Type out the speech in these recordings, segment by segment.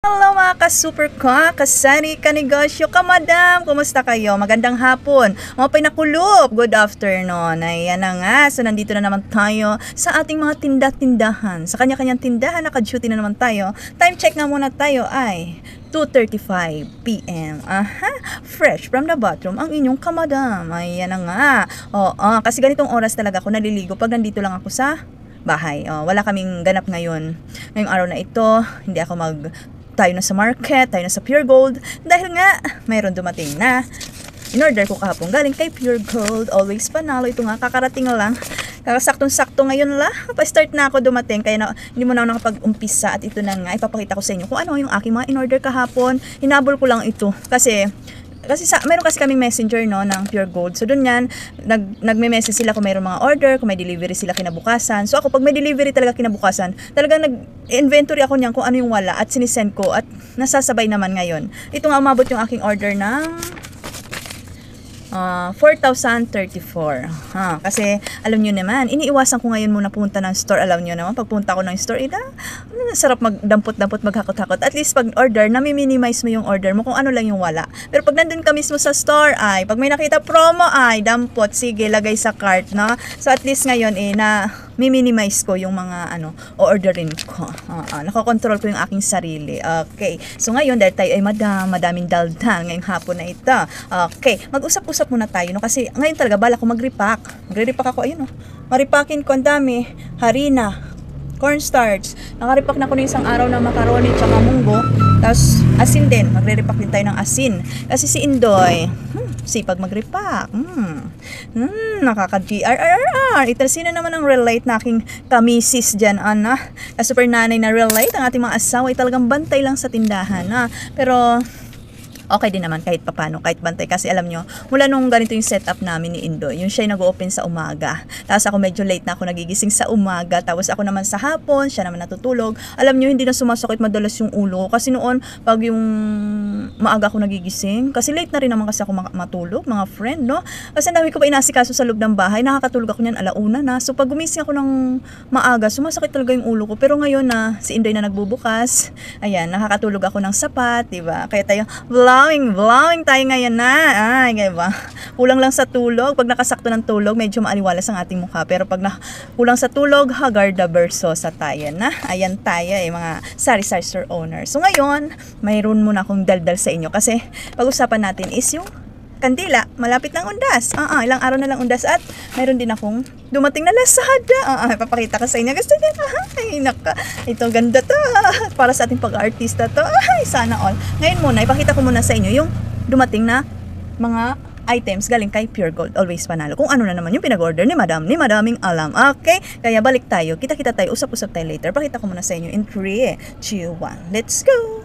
Hello mga ka-super ka, kasari, kanegosyo, kamadam, kumusta kayo? Magandang hapon, mga pinakulob, good afternoon. Ayan na nga, so nandito na naman tayo sa ating mga tinda-tindahan. Sa kanya-kanyang tindahan, naka-duty na naman tayo. Time check nga muna tayo ay 2:35 PM. Fresh from the bathroom ang inyong kamadam. Ayan na nga. Kasi ganitong oras talaga ako naliligo pag nandito lang ako sa bahay. Wala kaming ganap ngayon. Ngayong araw na ito, hindi ako tayo na sa market, tayo na sa Pure Gold dahil nga mayroon dumating na in-order ko kahapon galing kay Pure Gold. Always panalo. Ito nga, kakarating lang. Saktong-sakto ngayon lang. Pa-start na ako dumating kaya hindi mo na ako nakapag-umpisa at ito na nga, ipapakita ko sa inyo kung ano yung aking mga in-order kahapon. Hinabol ko lang ito kasi meron kasi kaming messenger ng Pure Gold. So doon yan, nagme-message sila kung mayroong mga order, kung may delivery sila kinabukasan. So ako pag may delivery talaga kinabukasan, talagang nag-inventory ako niyan kung ano yung wala at sinisend ko at nasasabay naman ngayon. Ito nga umabot yung aking order ng 4,034. Kasi alam nyo naman, iniiwasan ko ngayon muna pumunta ng store. Alam nyo naman, pagpunta ko ng store, sarap magdampot-dampot, maghakot-hakot. At least pag order, nami-minimize mo yung order mo kung ano lang yung wala. Pero pag nandun ka mismo sa store, pag may nakita promo, dampot, sige, lagay sa cart, no? So at least ngayon, mi-minimize ko yung mga o-orderin ko. Nakokontrol ko yung aking sarili. Okay. So ngayon, dahil tayo ay madaming daldan ngayong hapon na ito. Okay. Mag-usap-usap muna tayo, no? Kasi ngayon talaga, bala ko mag-repack. Magre-repack ako, ayun, no? Maripakin ko, ang dami. Harina, cornstarch. Naka-repack na ko ng isang araw ng macaroni tsaka munggo. Tapos, asin din. Magre-repack din tayo ng asin. Kasi si Indoy, sipag mag-repack. Nakaka-GRRR. Ito, sino naman ang relate na aking kamisis dyan, super nanay na relate. Ang ating mga asawa ay talagang bantay lang sa tindahan, Pero okay din naman kahit papano, kahit bantay. Kasi alam nyo, mula nung ganito yung setup namin ni Indoy, yung siya nag-open sa umaga. Tapos ako medyo late na ako nagigising sa umaga. Tapos ako naman sa hapon, siya naman natutulog. Alam nyo, hindi na sumasakit madalas yung ulo. Kasi noon, pag yung maaga ako nagigising, kasi late na rin naman kasi ako matulog, mga friend, no? Kasi ang dami ko pa inasikaso sa loob ng bahay. Nakakatulog ako niyan alauna na. So pag gumising ako ng maaga, sumasakit talaga yung ulo ko. Pero ngayon na, si Indoy na nagbubukas, ayan, nakakatulog ako ng sapat, diba? Kaya tayo, vlogging tayo ngayon na. Diba? Kulang lang sa tulog. Pag nakasakto ng tulog, medyo maaliwalas ang ating mukha. Pero pag kulang sa tulog, hagarda versosa tayo na. Ayan tayo, mga sari-sari store owner. So ngayon, mayroon muna akong daldal sa inyo. Kasi pag-usapan natin is yung kandila. Malapit lang undas. Ilang araw na lang undas. At mayroon din akong dumating na Lazada. Papakita ko sa inyo. Gusto niya. Ay, naka. Ito, ganda to. Para sa ating pag-artista to. Ay, sana all. Ngayon muna, ipakita ko muna sa inyo yung dumating na mga items galing kay Pure Gold. Always panalo. Kung ano na naman yung pinag-order ni madaming alam. Okay? Kaya balik tayo. Kita-kita tayo. Usap-usap tayo later. Pakita ko muna sa inyo in 3, 2, 1. Let's go!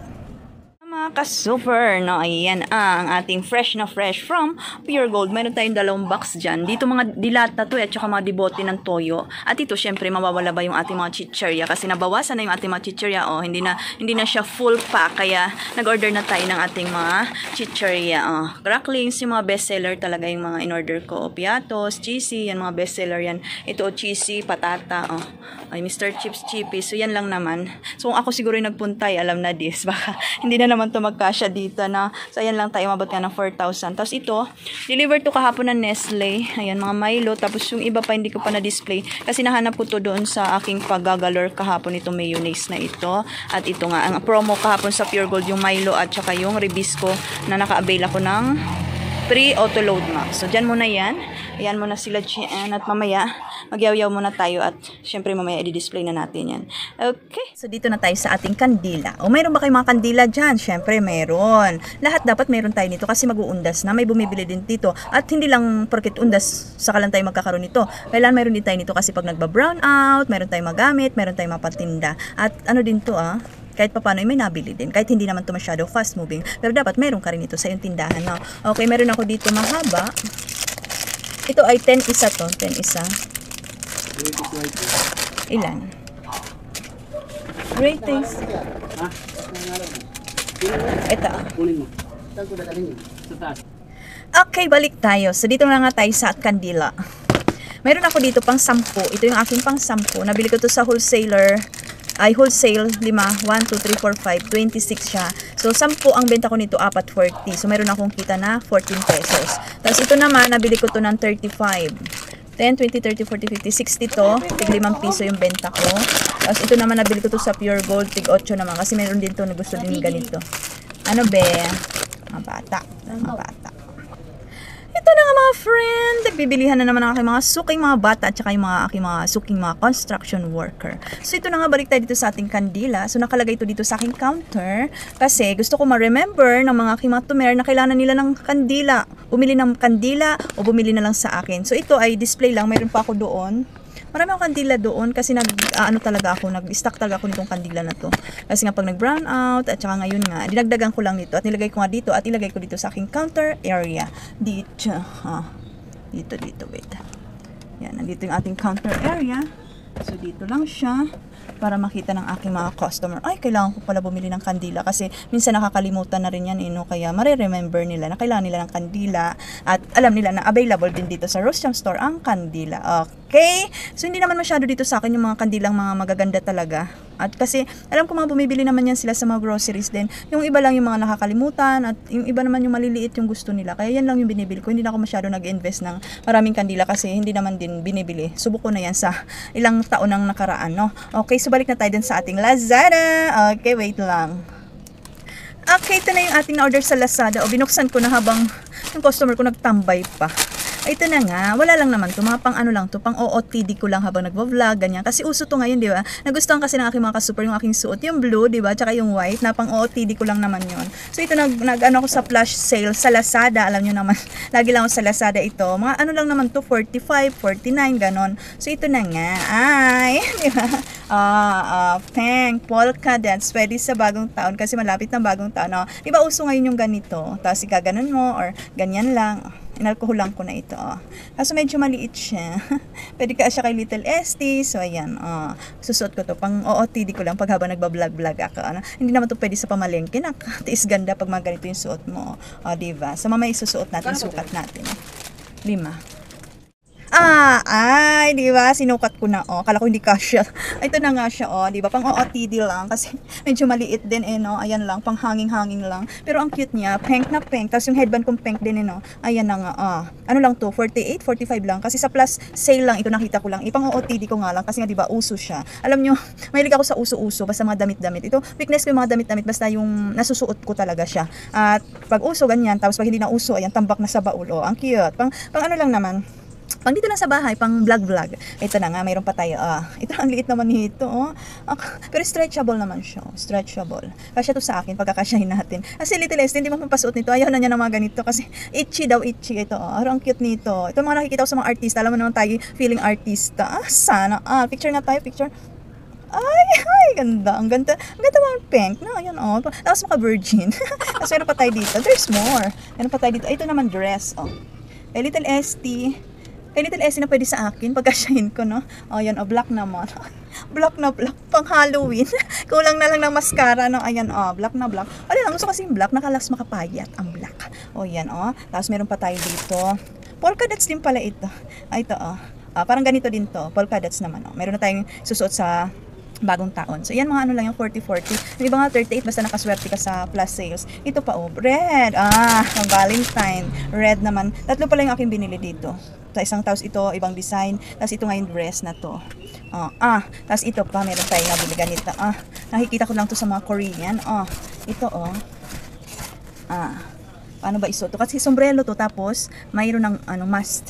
Mga ka-super, no? Ayan ang ating fresh na fresh from Pure Gold. Mayroon tayong 2 box dyan. Dito mga dilata to at saka mga dibote ng toyo. At ito, syempre, mawawala ba yung ating mga chichirya? Kasi nabawasan na yung ating mga chichirya. Hindi na siya full pack. Kaya nag-order na tayo ng ating mga chichirya. Cracklings, yung mga bestseller talaga yung mga in-order ko. Piatos, cheesy, yan mga bestseller yan. Ito, cheesy, patata. Ay, Mr. Chips, Chippy. So, yan lang naman. So, kung ako siguro yung nagpuntay, alam na this. Baka hindi na naman to magkasya dito na. So, ayan lang tayo, mabot nga ng 4,000. Tapos ito, deliver to kahapon ng Nestle. Ayan, mga Milo. Tapos yung iba pa, hindi ko pa na-display. Kasi nahanap ko to doon sa aking paggagalor kahapon itong mayonnaise na ito. At ito nga, ang promo kahapon sa Pure Gold, yung Milo at saka yung Ribisco na naka-avail ako ng free auto load max. So, dyan muna yan. Ayan muna sila at mamaya magyaw-yaw muna tayo at syempre mamaya i-display na natin yan. Okay. So, dito na tayo sa ating kandila. Mayroon ba kayong mga kandila dyan? Syempre, mayroon. Lahat dapat mayroon tayo nito kasi mag-uundas na. May bumibili din dito. At hindi lang porket undas, saka lang tayo magkakaroon nito. Kailan mayroon din tayo nito kasi pag nagba-brown out, mayroon tayong magamit, mayroon tayong mapatinda. At ano din to kahit papano may nabili din. Kahit hindi naman to masyado fast moving. Pero dapat meron ka rin ito sa iyong tindahan. No? Okay, meron ako dito mahaba. Ito ay 10 isa to. 10 isa. Ilan? Ratings. Ito. Okay, balik tayo. So, dito na nga tayo sa kandila. Mayroon ako dito pang 10. Ito yung aking pang 10. Nabili ko to sa wholesaler. ay wholesale, 5, 1, 2, 3, 4, 5, 26 siya. So, 10 ang benta ko nito, 4.40. So, mayroon akong kita na 14 pesos. Tapos, ito naman, nabili ko to ng 35. 10, 20, 30, 40, 50, 60 to. Tig 5 piso yung benta ko. Tapos, ito naman, nabili ko to sa Pure Gold. Tig 8 naman. Kasi mayroon din to na gusto din ganito. Ano be? Mga bata. Mga bata. Ito na nga mga friend, nagbibilihan na naman ang aking mga suking mga bata at saka yung mga aking mga suking mga construction worker. So ito na nga, balik tayo dito sa ating kandila. So nakalagay ito dito sa aking counter kasi gusto ko ma-remember ng mga aking mga tumer na kailangan nila ng kandila. Bumili ng kandila o bumili na lang sa akin. So ito ay display lang, mayroon pa ako doon. Marami akong kandila doon kasi nag-stock talaga ako nitong kandila na to. Kasi nga pag nag-brown out at saka ngayon nga, dinagdagan ko lang nito at nilagay ko nga dito at ilagay ko dito sa aking counter area. Dito, dito, wait. Yan, nandito yung ating counter area. So dito lang siya para makita ng aking mga customer. Ay, kailangan ko pala bumili ng kandila kasi minsan nakakalimutan na rin yan, kaya mare-remember nila na kailangan nila ng kandila at alam nila na available din dito sa Rose Jam Store ang kandila. Okay? So, hindi naman masyado dito sa akin yung mga kandilang mga magaganda talaga. At kasi, alam ko mga bumibili naman yan sila sa mga groceries din. Yung iba lang yung mga nakakalimutan at yung iba naman yung maliliit yung gusto nila. Kaya yan lang yung binibili ko. Hindi na ako masyado nag-invest ng maraming kandila kasi hindi naman din binibili. Subok ko na yan sa ilang taon nang nakaraan, no? Okay, so balik na tayo dun sa ating Lazada. Okay, wait lang. Okay, ito na yung ating na-order sa Lazada. O, binuksan ko na habang yung customer ko nagtambay pa. Ito na nga, wala lang naman to, mga pang ano lang to, pang OOTD ko lang habang nagvo-vlog, ganyan. Kasi uso to ngayon, di ba? Nagustuhan kasi ng aking mga ka-super yung aking suot, yung blue, di ba? Tsaka yung white, na pang OOTD ko lang naman yon. So ito, nag-ano ko sa flash sale sa Lazada, alam nyo naman, lagi lang ako sa Lazada ito. Mga ano lang naman to, 45, 49, ganon. So ito na nga, ay, di ba? Pink, polka dots, pwede sa bagong taon kasi malapit ng bagong taon. No? Di ba uso ngayon yung ganito? Tapos igaganon mo, or ganyan lang. Inalkoholan ko na ito. Kaso medyo maliit siya. Pwede ka siya kay Little ST. So, ayan. Susuot ko to. Pang OOTD ko lang pag habang nagbablog-vlog ako. Hindi naman to pwede sa pamalengke. Nakatiis ganda pag mga ganito yung suot mo. Diba? So, mamaya isusuot natin. Sukat natin. 5. Ay, di ba? Sinukat ko na, Kala ko hindi kasya. Ito na nga siya, di ba? Pang OOTD lang kasi medyo maliit din, Ayan lang, pang hanging-hanging lang. Pero ang cute niya, pink na pink. Tapos yung headband kong pink din, Ayan na nga, Ano lang to, 48, 45 lang. Kasi sa plus sale lang, ito nakita ko lang. Pang OOTD ko nga lang kasi nga, di ba, uso siya. Alam nyo, mahilig ako sa uso-uso, basta mga damit-damit. Ito, weakness ko yung mga damit-damit, basta yung nasusuot ko talaga siya. At pag uso, ganyan. Tapos pag hindi na uso, ayan, tambak na sa baul. Ang cute. Pang ano lang naman. Pang dito lang sa bahay, pang vlog-vlog. Ito na nga, mayroon pa tayo. Ito, ang liit naman nito. Pero stretchable naman siya. Stretchable. Kasya to sa akin, pagkakasyahin natin. Kasi Little ST, hindi mo papasuot nito. Ayaw na niya ng mga ganito. Kasi itchy daw, itchy. Ito, ang cute nito. Ito mga nakikita ko sa mga artista. Alam mo naman tayo, feeling artista. Sana. Picture nga tayo, picture. Ay, ganda. Ang ganda. Ang ganda mga pink. Ayan, Tapos maka-virgin. Tapos meron pa tayo dito. There's more. Meron pa tayo dito. Ito naman dress, Little ST. Kay Little ST na pwede sa akin, pagkasyahin ko, no? Ayan, black naman. Black na black, pang Halloween. Kulang na lang ng mascara, no? Ayan, black na black. Ano lang, gusto kasi yung black, nakalas makapayat ang black. Ayan, Tapos meron pa tayo dito. Polka dots din pala ito. Ito, parang ganito din to. Polka dots naman, Meron na tayong susuot sa bagong taon. So, yan mga ano lang yung 40-40. Yung iba nga 38, basta nakaswerte ka sa plus sales. Ito pa, red. Ang Valentine. Red naman. Tatlo pala yung aking binili dito. Sa isang tapos ito, ibang design. Tapos ito nga yung dress na to. Tapos ito pa, meron tayong nabili ganito. Nakikita ko lang to sa mga Korean. Ito, paano ba isuot to? Kasi sombrero to, tapos mayroon ng must.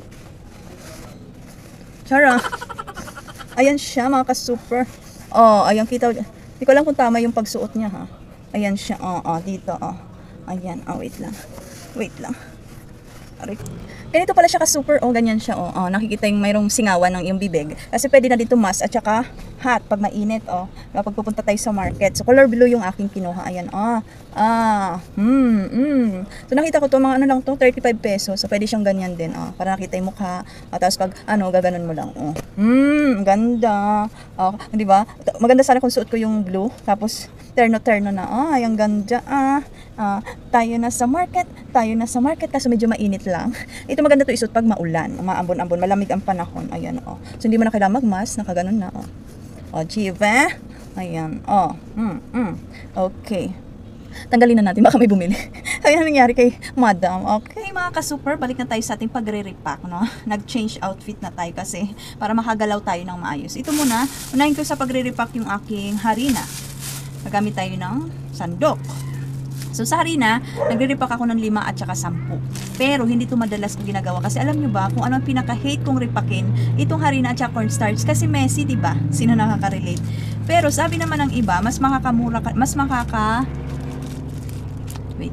Chara. Ayan siya, mga ka-super. Ayan, kita. Hindi ko alam kung tama yung pagsuot niya, ha. Ayan siya, dito, Ayan, wait lang. Wait lang. Ganito pala siya ka-super, ganyan siya, nakikita yung mayroong singawan ng yung bibig. Kasi pwede na dito mask at saka hot pag mainit, kapag pupunta tayo sa market. So, color blue yung aking kinuha. Ayan, So, nakita ko to, mga ano lang to, 35 pesos. So, pwede siyang ganyan din, para nakita yung mukha. Tapos pag, gaganon mo lang, ganda. Di ba? Maganda sana kung suot ko yung blue. Tapos, terno-terno na, ay, ang ganda, tayo na sa market, kasi medyo mainit lang. Ito maganda to isuot pag maulan, maambon-ambon, malamig ang panahon, ayan, So, hindi mo na kailangan magmask, nakaganon na, Chiva. Ayan. Okay. Tanggalin na natin, baka may bumili. Kaya nangyari kay madam. Okay, mga ka-super, balik na tayo sa ating pagre-repack, no? Nag-change outfit na tayo kasi para makagalaw tayo ng maayos. Ito muna, unahin ko sa pagre-repack yung aking harina. Nagamit tayo ng sandok. So sa harina, nagre-repack ako ng 5 at saka 10. Pero hindi ito madalas ko ginagawa kasi alam nyo ba kung ano ang pinaka-hate kong repakin? Itong harina at saka cornstarch kasi messy, di ba? Sino nakaka-relate? Pero sabi naman ng iba, mas makakamura, wait.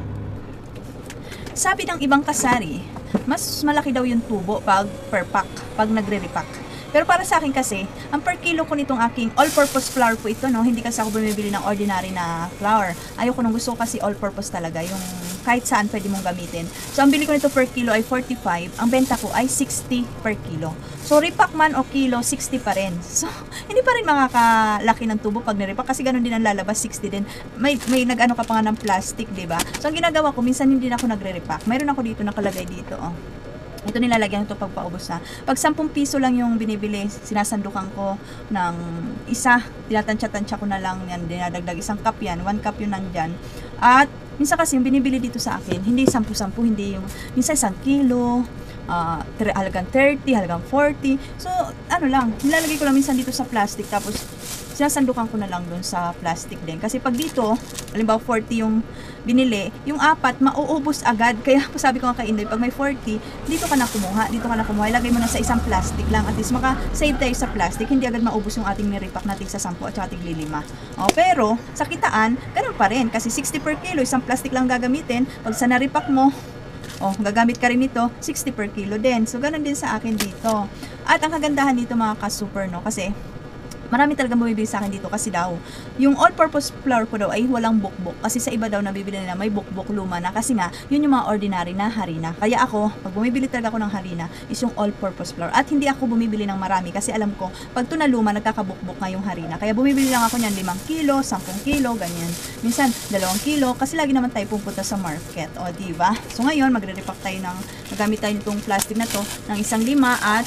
Sabi ng ibang kasari, mas malaki daw yung tubo pag per pack, pag nagre-repack. Pero para sa akin kasi, ang per kilo ko nitong aking all-purpose flour po ito, no? Hindi kasi ako bumibili ng ordinary na flour. Ayoko nung gusto ko kasi all-purpose talaga, yung kahit saan pwede mong gamitin. So, ang bili ko nito per kilo ay 45, ang benta ko ay 60 per kilo. So, repack man o kilo, 60 pa rin. So, hindi pa rin makakalaki ng tubo pag nirepack kasi ganun din ang lalabas, 60 din. May nag-ano ka pa nga ng plastic, diba? So, ang ginagawa ko, minsan hindi na ako nagre-repack. Mayroon ako dito nakalagay dito, oh. Ito nilalagyan ito pag paubos na. Pag 10 piso lang yung binibili, sinasandukan ko ng isa, tinatansya-tansya ko na lang yan, dinadagdag 1 cup yan, 1 cup yun nandyan. At minsan kasi yung binibili dito sa akin, hindi 10-10, hindi yung, minsan 1 kilo, halagang 30, halagang 40. So, ano lang, nilalagay ko lang minsan dito sa plastic, tapos sinasandukan ko na lang dun sa plastic din. Kasi pag dito, halimbawa 40 yung binili, yung 4, mauubos agad. Kaya sabi ko nga kay Inday, pag may 40, dito ka na kumuha, ilagay mo na sa isang plastic lang. At least maka-save tayo sa plastic, hindi agad maubos yung ating nirepack natin sa 10 at saka tigli 5. Pero, sa kitaan, ganun pa rin. Kasi 60 per kilo, isang plastic lang gagamitin. Pag sa narepack mo, gagamit ka rin nito, 60 per kilo din. So, ganun din sa akin dito. At ang kagandahan dito mga ka-super, no? Kasi, marami talagang bumibili sa akin dito kasi daw, yung all-purpose flour ko daw ay walang bukbok. Kasi sa iba daw nabibili nila may bukbok luma na kasi nga, yun yung mga ordinary na harina. Kaya ako, pag bumibili talaga ako ng harina, is yung all-purpose flour. At hindi ako bumibili ng marami kasi alam ko, pag ito na luma, nagkakabukbok nga yung harina. Kaya bumibili lang ako niyan 5 kilo, 10 kilo, ganyan. Minsan, 2 kilo, kasi lagi naman tayo pupunta sa market. O, diba? So ngayon, magre-repack tayo magamit tayo nitong plastic na to, ng 1 lima at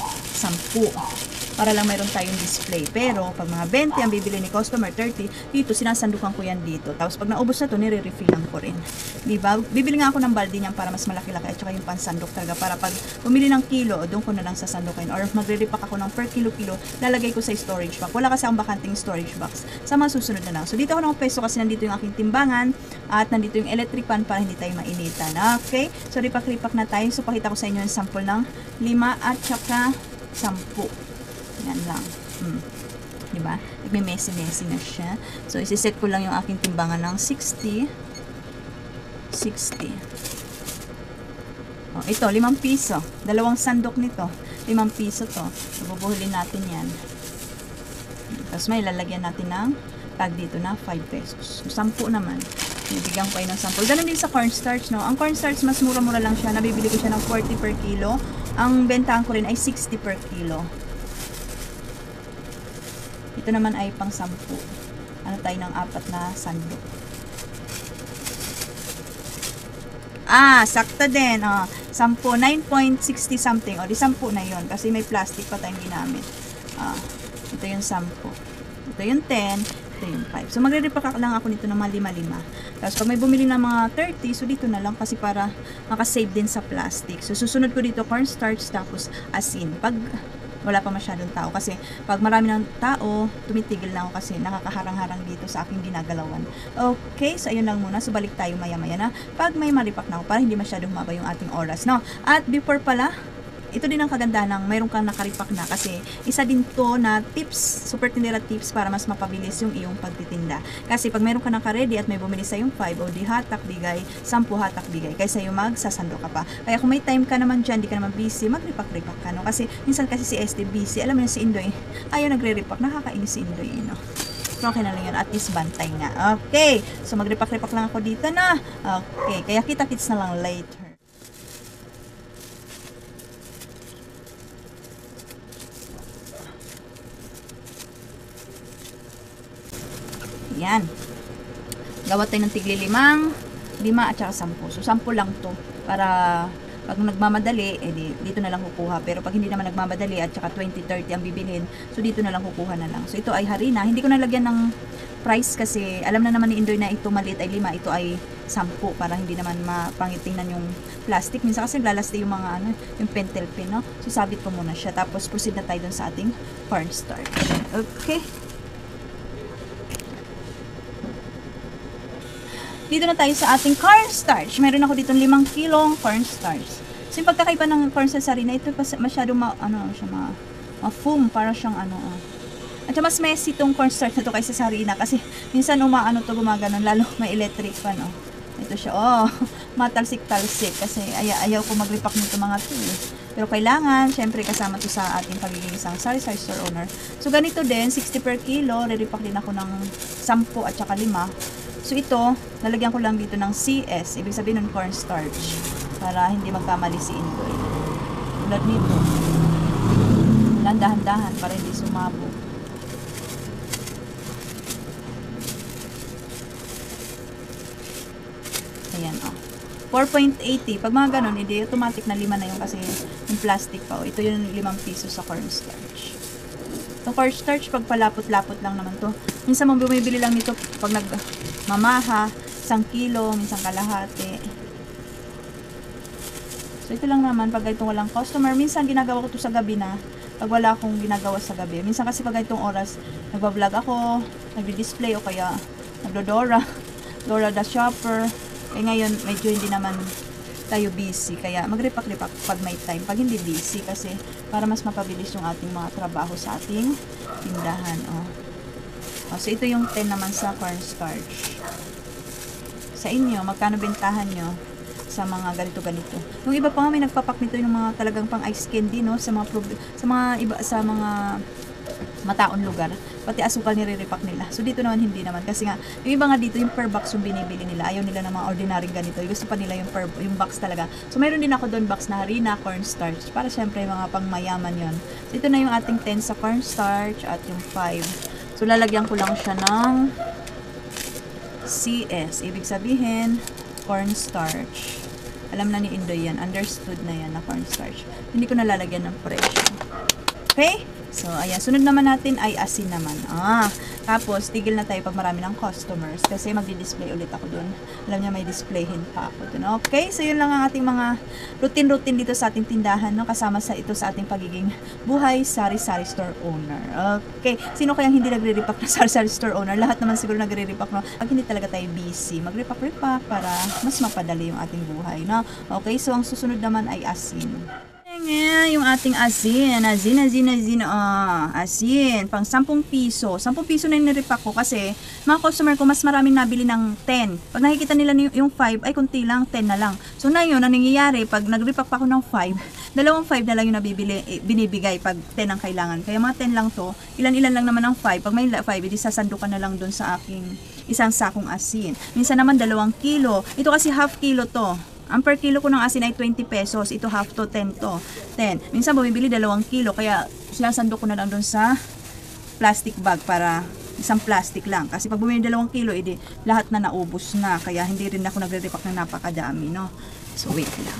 10. Para lang mayroon tayong display. Pero, pag mga 20 ang bibili ni customer, 30, dito, sinasandukan ko yan dito. Tapos, pag naubos na to, nire-refillan ko rin. Diba? Bibili nga ako ng balde niyan para mas malaki-laki at saka yung pansandok talaga. Para pag bumili ng kilo, doon ko na lang sasandukin. Or magre-repack ako ng per kilo-kilo, lalagay ko sa storage box. Wala kasi akong bakanting storage box. Sa mga susunod na lang. So, dito ako nakapwesto kasi nandito yung aking timbangan at nandito yung electric pan para hindi tayo mainitan. Okay? So, repack-repack na tayo. So, pakita ko sa inyo yung sample ng 5 at saka 10. Yan lang. Diba? Nagme-messy-messy na siya. So, isiset ko lang yung aking timbangan ng 60. 60. Ito, 5 piso. 2 sandok nito. 5 piso to. So, bubuhulin natin yan. Tapos, may lalagyan natin ng tag dito na 5 pesos. So, 10 naman. Bibigyan ko kayo ng 10. Ganun din sa cornstarch, no? Ang cornstarch, mas mura-mura lang siya. Nabibili ko siya ng 40 per kilo. Ang bentahan ko rin ay 60 per kilo. Ito naman ay pang 10. Ano tayo ng 4 na sandok. Sakto din. 10, 9.60 something. O, di 10 na yun. Kasi may plastic pa tayong ginamit. Ito yung 10. Ito yung 10. Ito yung 5. So, magre-repack lang ako nito ng mga 5-5. Tapos, pag may bumili ng mga 30, so dito na lang kasi para makasave din sa plastic. So, susunod ko dito cornstarch tapos asin. Pag wala pa masyadong tao kasi pag marami ng tao, tumitigil na ako kasi nakakaharang-harang dito sa aking ginagalawan. Okay, so ayun lang muna. So balik tayo maya-maya na pag may maripak na ako para hindi masyadong humaba yung ating oras, no? At before pala, ito din ang kagandahan ng mayroon kang nakaripak na kasi isa din to na tips, super tindera tips para mas mapabilis yung iyong pagtitinda. Kasi pag mayroon ka naka-ready at may bumili sa yung 5 o di hatak bigay, 10 hatak bigay kaysa yung magsasando ka pa. Kaya kung may time ka naman dyan, di ka naman busy, magripak-ripak ka, no? Kasi minsan kasi si SD busy, alam mo yun si Indoy, ayaw nagre-repak, nakakainis si Indoy, no? So, okay na lang yun, at least bantay nga. Okay, so magripak-ripak lang ako dito na. Okay, kaya kita-kits na lang later. Yan. Gawa tayo ng tigli 5 at saka 10. So, 10 lang to. Para Pag nagmamadali, dito na lang kukuha. Pero pag hindi naman nagmamadali at saka 20-30 ang bibilhin, so dito na lang kukuha na lang. So ito ay harina. Hindi ko nalagyan ng price kasi alam na naman ni Indoy na ito maliit ay 5, ito ay 10 para hindi naman mapangitingnan yung plastic. Minsan kasi naglalasti yung mga yung pentel pin, no? So sabit ko muna siya. Tapos proceed na tayo dun sa ating cornstarch. Okay. Dito na tayo sa ating cornstarch. Meron ako dito 5 kilong cornstarch. So yung pagkakaiba ng cornstarch sa harina, ito masyadong ma-foam, para siyang At mas messy itong cornstarch na to kaysa sa harina kasi minsan gumaganon, lalo may electric fan, Ito siya, matalsik-talsik kasi ayaw ko mag-repack nito mga to. Pero kailangan, syempre kasama to sa ating pagiging isang sari-sari store owner. So ganito din, 60 per kilo, re-repack din ako ng 10 at saka 5. So ito, lalagyan ko lang dito ng CS, ibig sabihin ng cornstarch, para hindi magkamali si Indoy. Tulad nito. Dahan-dahan para hindi sumabo. Ayan, 4.80. Pag mga ganun, hindi automatic na 5 na yung kasi yung plastic pa. Ito yung 5 piso sa cornstarch. Itong cornstarch, pag palapot-lapot lang naman to. Minsan mo bumibili lang nito pag nagmamaha, 1 kilo, minsan kalahati. So ito lang naman pag itong walang customer. Minsan ginagawa ko to sa gabi na. Pag wala akong ginagawa sa gabi. Minsan kasi pag itong oras, nagbablog ako, nagdi-display o kaya nagdodora, Dora the Shopper. Eh ngayon, medyo hindi naman tayo busy. Kaya magrepack-repack pag may time. Pag hindi busy kasi para mas mapabilis yung ating mga trabaho sa ating tindahan. So ito yung 10 naman sa cornstarch. Sa inyo, magkano bentahan nyo sa mga ganito-ganito? Yung iba pa nga may nagpapak nito yung mga talagang pang ice candy, no? Sa mga mataon lugar, pati asukal nire-repack nila. So dito naman hindi naman kasi nga yung iba nga dito yung per box yung binibili nila. Ayaw nila ng mga ordinary ganito. Gusto pa nila yung box talaga. So mayroon din ako doon box na harina, cornstarch para syempre mga pangmayaman yon. So ito na yung ating 10 sa cornstarch at yung 5. So lalagyan ko lang siya ng CS. Ibig sabihin cornstarch. Alam na ni Indoy yan. Understood na yan na cornstarch. Hindi ko nalalagyan ng presyo. Okay? So, ayan. Sunod naman natin ay asin naman. Tapos, tigil na tayo pag marami ng customers. Kasi magdi-display ulit ako dun. Alam niya, may displayhin pa ako dun. Okay? So, yun lang ang ating mga routine-routine dito sa ating tindahan. No? Kasama ito sa ating pagiging buhay sari-sari store owner. Okay? Sino kayang hindi nagre-repack na sari-sari store owner? Lahat naman siguro nagre-repack. No? Pag hindi talaga tayo busy, mag-repack-repack para mas mapadali yung ating buhay. No? Okay? So, ang susunod naman ay asin. Yung ating asin, pang 10 piso. 10 piso na yung nirepack ko kasi mga customer ko mas maraming nabili ng 10. Pag nakikita nila yung 5, ay kunti lang, 10 na lang. So na yun, ang nangyayari, pag nagrepack pa ako ng 5, dalawang 5 na lang yung binibigay pag 10 ang kailangan. Kaya mga 10 lang to, ilan-ilan lang naman ng 5. Pag may 5, edi sasandukan na lang dun sa aking isang sakong asin. Minsan naman 2 kilo. Ito kasi half kilo to. Ang per kilo ko ng asin ay 20 pesos. Ito half to, 10 to. 10. Minsan bumibili 2 kilo. Kaya sinasandok ko na lang doon sa plastic bag para isang plastic lang. Kasi pag bumili 2 kilo, edi lahat na naubos na. Kaya hindi rin ako nagre-repack ng napakadami, no? So, wait lang.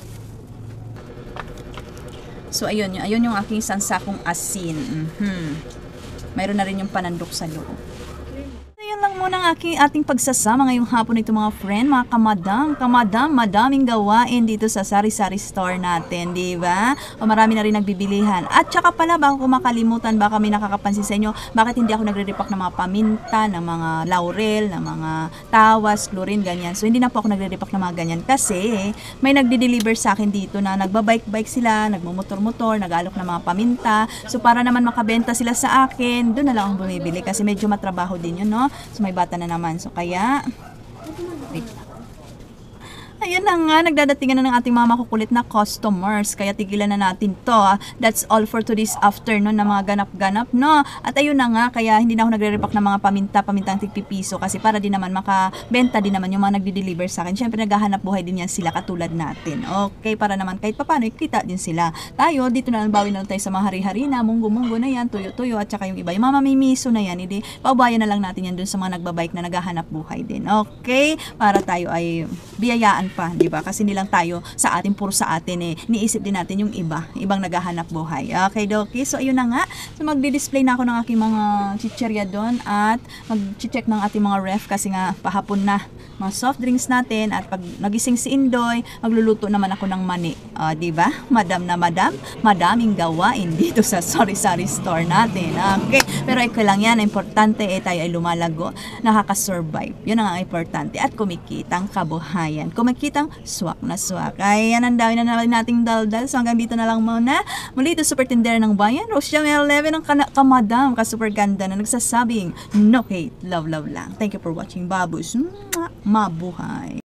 So, ayun yung aking isang sakong asin. Mayroon na rin yung panandok sa loob. Yun lang muna ang ating pagsasama ngayong hapon ito mga friend, mga kamadam, madaming gawain dito sa sari-sari store natin, di ba? O marami na rin nagbibilihan. At saka pala, baka makalimutan, baka may nakakapansin sa inyo, bakit hindi ako nagre-repack ng mga paminta, ng mga laurel, ng mga tawas, chlorine, ganyan. So hindi na po ako nagre-repack ng mga ganyan kasi may nagde-deliver sa akin dito na nagbabike-bike sila, nagmumotor-motor, nag-alok ng mga paminta. So para naman makabenta sila sa akin, doon na lang ako bumibili kasi medyo matrabaho din yun, no? So may bata na naman. So kaya wait lang. Ayun na nga, nagdadatingan na ng ating mga makukulit na customers. Kaya tigilan na natin to. That's all for today's afternoon na mga ganap-ganap, no? At ayun na nga, kaya hindi na ako nagre-repack ng mga pamintang tigpipiso kasi para din naman makabenta din naman yung mga nagdi-deliver sa akin. Siyempre naghahanap buhay din yan sila katulad natin. Okay, para naman kahit papano, kita din sila. Tayo, dito na lang bawi na lang tayo sa mga hari-harina, munggo-munggo na yan, tuyo-tuyo, at saka yung iba. Yung mga mamimiso na yan, hindi, paubayan na lang natin yan dun sa mga nagbabike na naghahanap buhay din. Okay, para tayo ay biyayaan lang pa, di ba? Kasi nilang tayo sa atin, puro sa atin eh. Niisip din natin yung ibang naghahanap buhay. Okay, Doki. So, ayun na nga. So, magdi-display na ako ng aking mga chicherya doon at mag-check ng ating mga ref kasi nga pahapon na mga soft drinks natin at pag nagising si Indoy, magluluto naman ako ng mani. Di ba? Madam na madam, madaming gawain dito sa sari-sari store natin. Okay. Pero ikaw lang yan. Importante tayo ay lumalago, nakaka-survive. Yun ang importante. At kumikitang kabuhayan. Kumikitang swak na swak. Ay, yan ang dami na naman nating daldal. So hanggang dito na lang muna. Muli ito, super tindera ng bayan. Rosyam 11 ang kamadam, ka-super ganda na nagsasabing, no hate, love, love lang. Thank you for watching, babus. Mabuhay.